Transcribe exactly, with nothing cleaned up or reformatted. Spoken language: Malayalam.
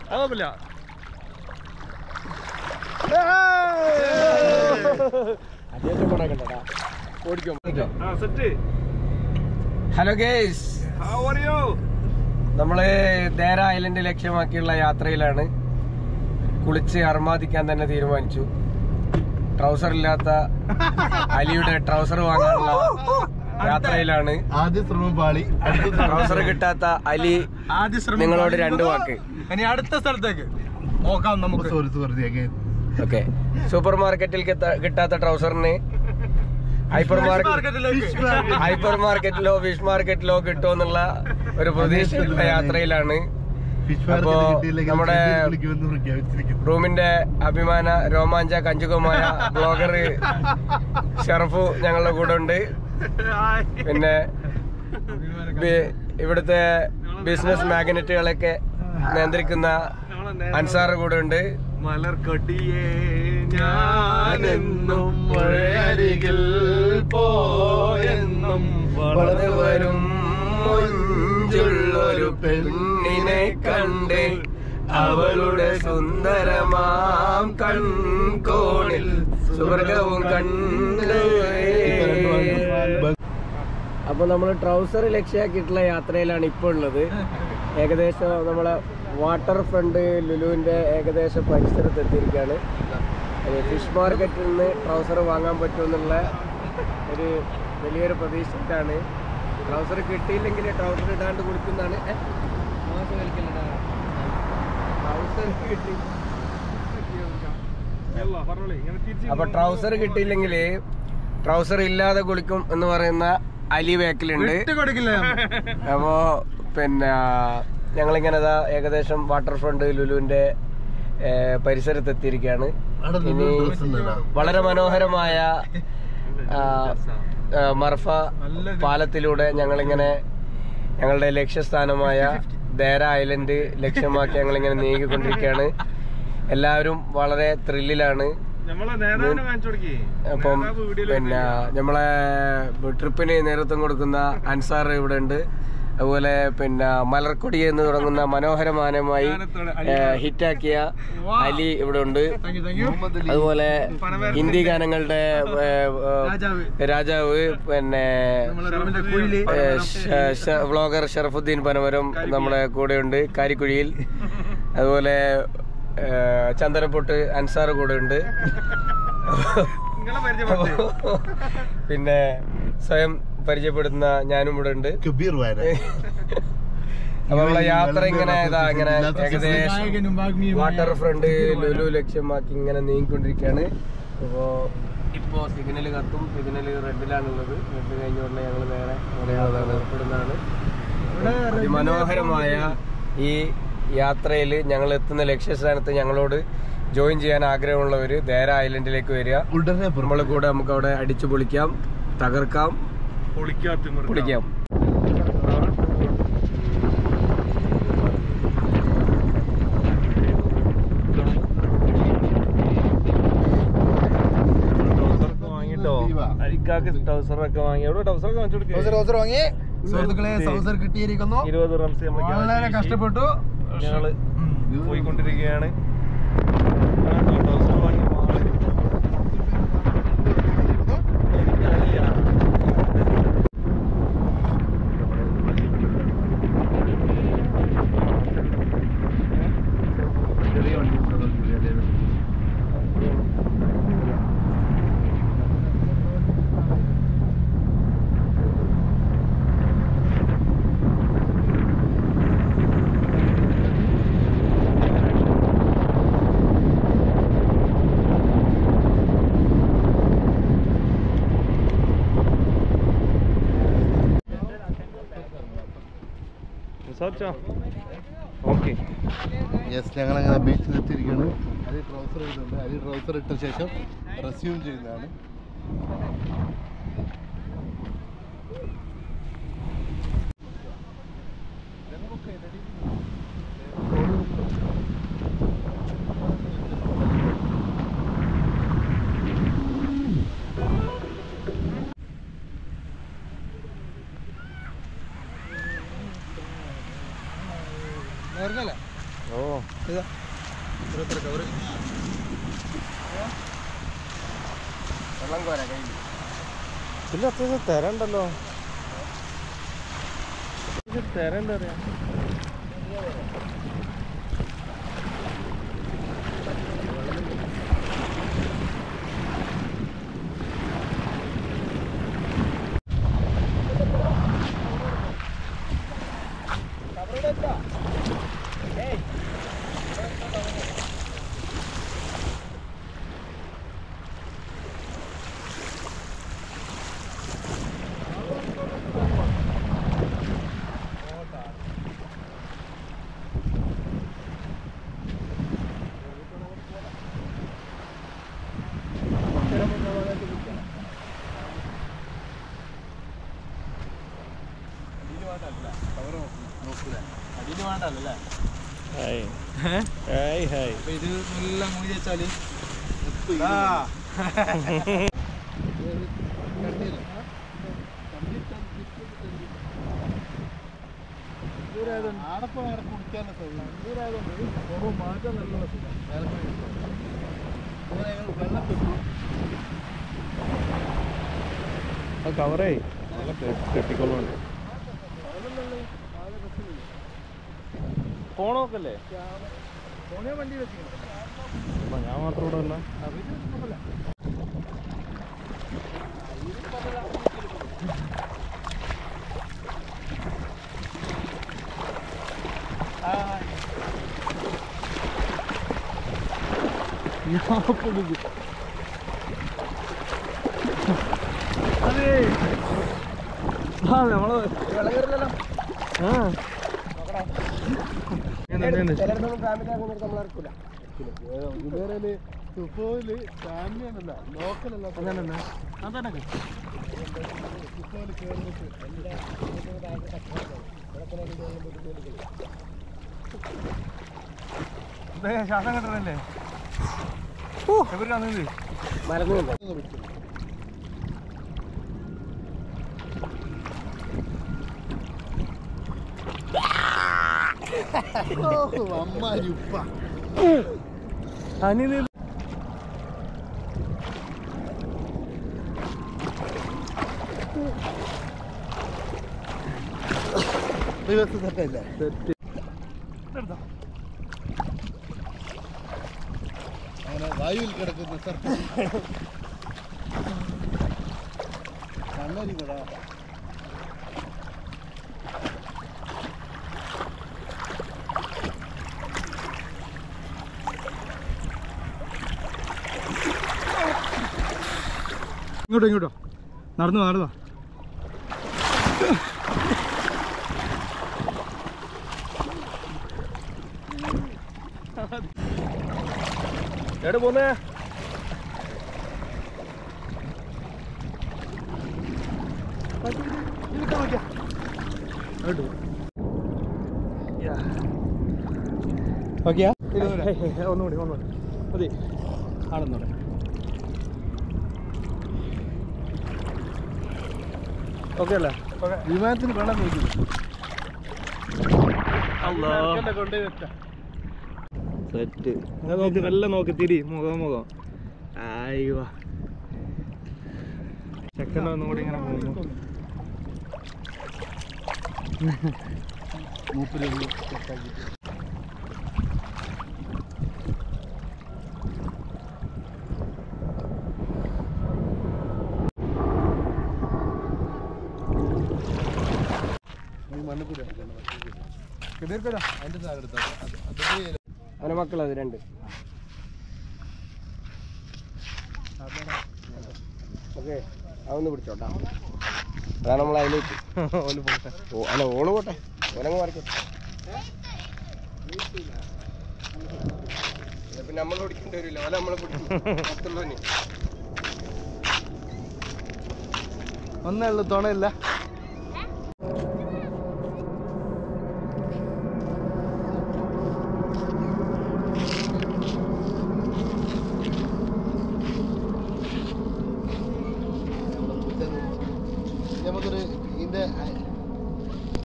ഹലോ ഗൈസ്, നമ്മള് ദേര ഐലൻഡ് ലക്ഷ്യമാക്കിയുള്ള യാത്രയിലാണ്. കുളിച്ച് അർമാദിക്കാൻ തന്നെ തീരുമാനിച്ചു. ട്രൗസർ ഇല്ലാത്ത അലിയുടെ ട്രൗസർ വാങ്ങാനുള്ള യാത്രയിലാണ്. ആദ്യ ശ്രമം പാളി. ട്രൗസർ കിട്ടാത്ത അലി നിങ്ങളോട് രണ്ടു വാക്ക്. ഇനി അടുത്ത സ്ഥലത്തേക്ക് നോക്കാം നമുക്ക്. ഓക്കെ, സൂപ്പർ മാർക്കറ്റിൽ കിട്ടാത്ത ട്രൗസറിന് ഹൈപ്പർ മാർക്കറ്റ് ഹൈപ്പർ മാർക്കറ്റിലോ ഫിഷ് മാർക്കറ്റിലോ കിട്ടുമെന്നുള്ള ഒരു പ്രതീക്ഷയുള്ള യാത്രയിലാണ്. അപ്പോ നമ്മുടെ റൂമിന്റെ അഭിമാന രോമാഞ്ച കഞ്ചുകമായ ബ്ലോഗർ ഷറഫു ഞങ്ങളുടെ കൂടെ ഉണ്ട്. പിന്നെ ഇവിടുത്തെ ബിസിനസ് മാഗ്നറ്റുകളൊക്കെ നിയന്ത്രിക്കുന്ന അൻസാർ കൂടെ ഉണ്ട്. മലർക്കൊടിയേ ഞാനെന്നും മഴയരികിൽ പോയെന്നും വളർന്നു വരും മുഞ്ചുള്ളൊരു പെണ്ണിനെ കണ്ട് അവളുടെ സുന്ദരമാം കൺകോണിൽ സ്വർഗവും കണ്ട്. അപ്പൊ നമ്മൾ ട്രൗസർ ലക്ഷ്യമാക്കിയിട്ടുള്ള യാത്രയിലാണ് ഇപ്പോൾ ഉള്ളത്. ഏകദേശം നമ്മളെ വാട്ടർ ഫ്രണ്ട് ലുലുവിന്റെ ഏകദേശം പരിസരത്ത് എത്തിയിരിക്കുകയാണ്. ഫിഷ് മാർക്കറ്റിൽ നിന്ന് ട്രൗസർ വാങ്ങാൻ പറ്റുമെന്നുള്ള ഒരു വലിയൊരു പ്രതീക്ഷയിലാണ്. ട്രൗസർ കിട്ടിയില്ലെങ്കിൽ ട്രൗസർ ഇടാണ്ട് കുളിക്കുന്നതാണ്. ട്രൗസർ കിട്ടി അപ്പൊ ട്രൗസർ കിട്ടിയില്ലെങ്കിൽ ട്രൗസർ ഇല്ലാതെ കുളിക്കും എന്ന് പറയുന്ന അലി ബാക്കിലുണ്ട്. അപ്പോ പിന്നെ ഞങ്ങളിങ്ങനെ ഏകദേശം വാട്ടർ ഫ്രണ്ട് ലുലുവിന്റെ പരിസരത്ത് എത്തിയിരിക്കുകയാണ്. ഇനി വളരെ മനോഹരമായ മർഫ പാലത്തിലൂടെ ഞങ്ങളിങ്ങനെ ഞങ്ങളുടെ ലക്ഷ്യസ്ഥാനമായ ദേര ഐലൻഡ് ലക്ഷ്യമാക്കി ഞങ്ങളിങ്ങനെ നീങ്ങിക്കൊണ്ടിരിക്കുകയാണ്. എല്ലാവരും വളരെ ത്രില്ലിലാണ്. അപ്പം പിന്നെ നമ്മളെ ട്രിപ്പിന് നേതൃത്വം കൊടുക്കുന്ന അൻസാർ ഇവിടെ ഉണ്ട്. അതുപോലെ പിന്നെ മലർക്കൊടി എന്ന് തുടങ്ങുന്ന മനോഹരമാനമായി ഹിറ്റാക്കിയ അലി ഇവിടെ ഉണ്ട്. അതുപോലെ ഹിന്ദി ഗാനങ്ങളുടെ രാജാവ് പിന്നെ വ്ളോഗർ ഷറഫുദ്ദീൻ പനമരം നമ്മുടെ കൂടെയുണ്ട് കാരിക്കുഴിയിൽ. അതുപോലെ ചന്ദനപ്പൊട്ട് അൻസാർ കൂടെ ഉണ്ട്. പിന്നെ സ്വയം പരിചയപ്പെടുന്ന ഞാനും ഇവിടെ ഉണ്ട്. അപ്പൊ നമ്മളെ യാത്ര ഇങ്ങനെ ഇതാ ഇങ്ങനെ ഏകദേശം വാട്ടർ ഫ്രണ്ട് ലുലു ലക്ഷ്യമാക്കി ഇങ്ങനെ നീങ്ങിക്കൊണ്ടിരിക്കുകയാണ്. അപ്പോ ഇപ്പോ സിഗ്നൽ കത്തും. സിഗ്നൽ റെഡിലാണുള്ളത്. റെഡ് കഴിഞ്ഞ ഉടനെ ഞങ്ങൾ നേരെ പുറപ്പെടുന്നതാണ്. അതിമനോഹരമായ ഈ യാത്രയിൽ ഞങ്ങൾ എത്തുന്ന ലക്ഷ്യസ്ഥാനത്ത് ഞങ്ങളോട് ജോയിൻ ചെയ്യാൻ ആഗ്രഹമുള്ളവര് ദേര ഐലൻഡിലേക്ക് വരിക. നമ്മളെ കൂടെ നമുക്ക് അവിടെ അടിച്ചു പൊളിക്കാം, തകർക്കാം, പൊളിക്കാം. ടൗസറൊക്കെ വാങ്ങി എവിടെ ടൗസറൊക്കെ വാങ്ങിച്ചു വാങ്ങി സുഹൃത്തുക്കളെ ടൗസർ കിട്ടിയിരിക്കുന്നു. ഇരുപത് റംസ് വളരെ കഷ്ടപ്പെട്ടു ഞങ്ങള് പോയിക്കൊണ്ടിരിക്കുകയാണ്. ടൗസർ വാങ്ങി ഞങ്ങളങ്ങനെ ബീച്ചിലെത്തിയിരിക്കുകയാണ്. അരി ട്രൗസർ ഇടുന്നുണ്ട്. അരി ട്രൗസർ ഇട്ട ശേഷം റെസ്യൂം ചെയ്യുന്നതാണ്. ഓ വെള്ളം കോരാ കയ്യിൽ. ഇതിൽ അത്യാവശ്യം തിരണ്ടല്ലോ. തിരണ്ട അറിയാം. ഇത് എല്ലാം മൂടി വെച്ചാല് കവറേ നല്ല കെട്ടിക്കൊള്ളുണ്ട്. ഫോണൊക്കെല്ലേ? ഞാൻ മാത്രം ഇവിടെ വന്ന നമ്മള് ചിലയിടത്തൊന്നും ഫാമിലി ആകുന്നവർക്ക് നമ്മൾ ഇറക്കൂല. ഫാമിലിയാണല്ല ലോക്കലല്ല. ശ്വാസം കിട്ടണല്ലേ? മറന്നു അമ്മ അനിൽ സെറ്റല്ല അങ്ങനെ വായുവിൽ കിടക്കുന്ന സർക്കസ് കണ്ണരിക്കടാ. ഇങ്ങോട്ടോ ഇങ്ങോട്ടോ നടന്നു നടന്നോ. എവിടെ പോന്നേ? ഓക്കെയാ? ഒന്നുകൂടി ഒന്നുകൂടി മതി. ആണെന്നോടെ ഓക്കെ അല്ലേ? വിമാനത്തിന് വെള്ളം നോക്കില്ല. സെറ്റ് നോക്കി നല്ല നോക്കി തിരി മുഖം മുഖം. അയ്യോ ചെക്കൻ്റെ ഒന്നും കൂടി ഇങ്ങനെ പോകുന്നു. മൂപ്പര് മണ്ണിക്കൂടി അതിന്റെ സാധനം എടുത്താൽ അവനെ മക്കളത് രണ്ട്. ഓക്കെ അതൊന്ന് പിടിച്ചോട്ടാ. അതാണ് നമ്മൾ അതിലേക്ക് ഓ അല്ല ഓള് പോട്ടെ. ഓനങ്ങ് മറിക്കും. പിന്നെ നമ്മൾ പിടിക്കേണ്ടി വരില്ല. ഓല നമ്മളെ പിടിക്കും. ഒന്നേ ഉള്ളു തുണയില്ല.